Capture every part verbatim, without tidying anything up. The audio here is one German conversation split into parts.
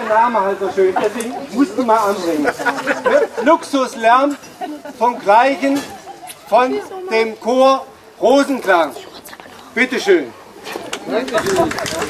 Name halt so schön, deswegen mussten wir anbringen. Luxuslärm vom Gleichen von dem Chor Rosenklang. Bitte schön. Dankeschön.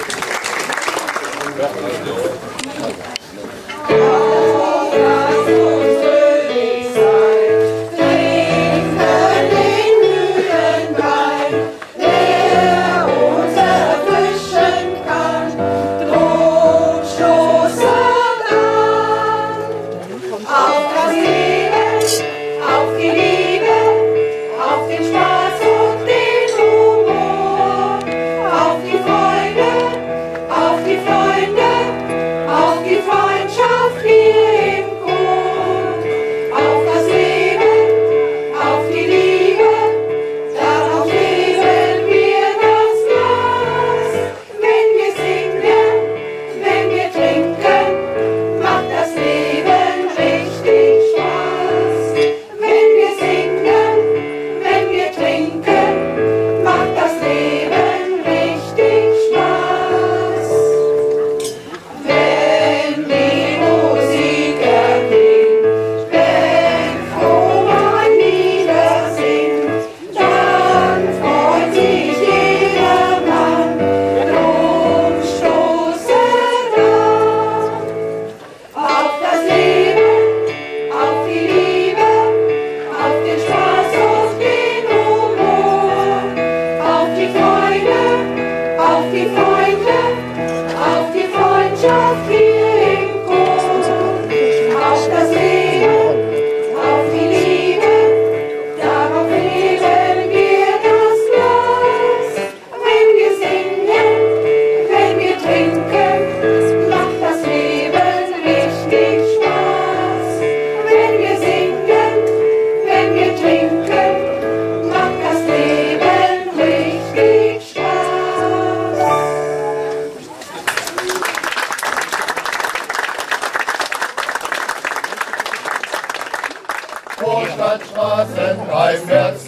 Vorstadtstraßen heimwärts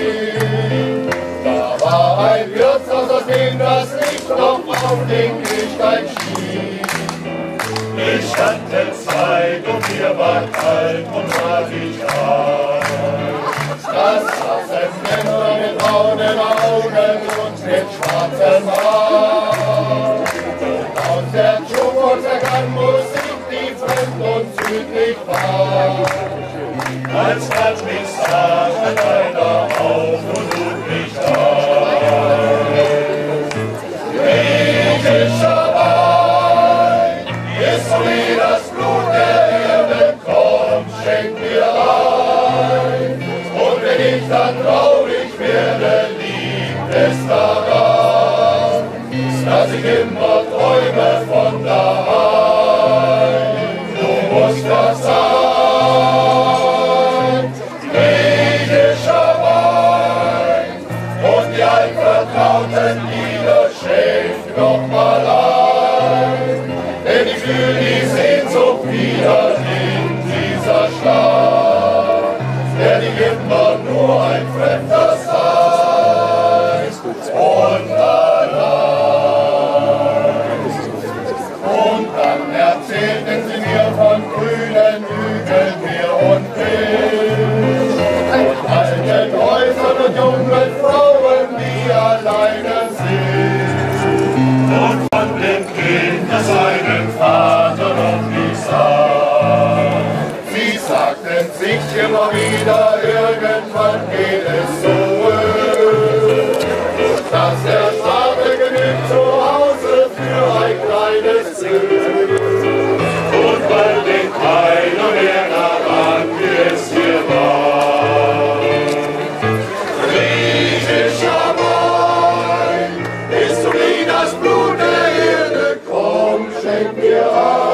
gehen. Da war ein Wirtshaus, aus dem das Licht noch auf den Gehsteig schien. Ich hatte Zeit und wir waren alt und sah sich an. Das saßen Männer mit braunen Augen und mit schwarzem Haar. Und aus der Zukunft erklang Musik, die fremd und südlich war. Als hat mich sah, stand einer auf und lud mich an. Griechischer Wein ist so wie das Blut der Erde, komm, schenk mir ein. Und wenn ich dann traurig werde, liegt es daran, dass ich immer träume von daheim. Du musst was sagen. Vertrauten Lieder schenkt noch mal ein, denn ich fühl die Sehnsucht wieder in dieser Stadt, der nicht immer nur ein Fremder sein und allein. Und dann erzählten sie mir von grünen Hügeln, Meer und Wild, und alten Häusern und jungen Frauen, die alleine sind, und von dem Kind, das seinen Vater noch nicht sah. Sie sagten sich immer wieder, irgendwann geht es zurück, dass der Vater genügt zu Hause für ein kleines Glück. Und bald denkt keiner mehr daran, wie es hier war. Griechischer Wein ist so wie das Blut der Erde, komm, schenk mir ein.